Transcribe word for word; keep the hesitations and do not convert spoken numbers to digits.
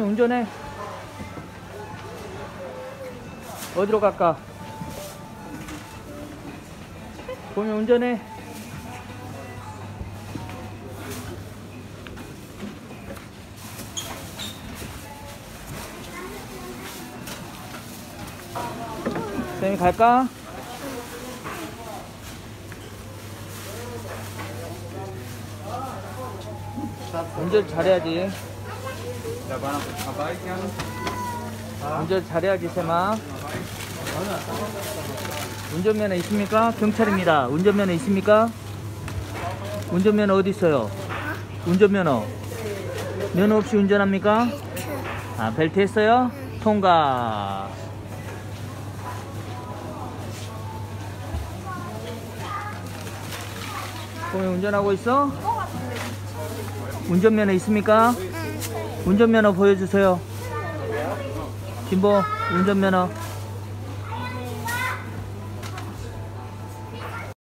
운전해. 어디로 갈까? 봄이 운전해. 쌤이 갈까? 운전 잘해야지. 운전 잘해야지 쌤아. 운전면허 있습니까? 경찰입니다. 운전면허 있습니까? 운전면허 어디 있어요? 운전면허. 면허 없이 운전합니까? 아, 벨트 했어요? 통과. 봄이 운전하고 있어? 운전면허 있습니까? 운전면허 보여주세요. 김보 운전면허.